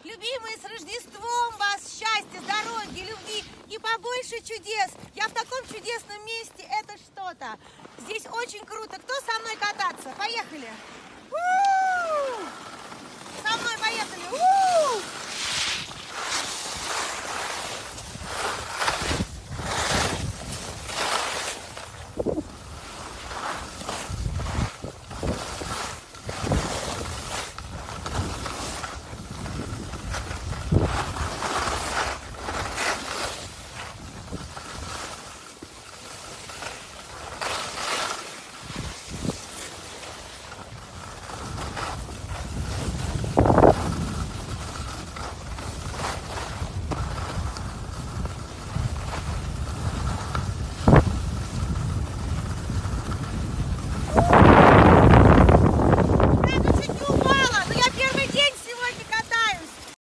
Любимые, с Рождеством вас! Счастья, здоровья, любви и побольше чудес! Я в таком чудесном месте, это что-то! Здесь очень круто. Кто со мной кататься? Поехали! У-у-у! Со мной поехали! У-у-у!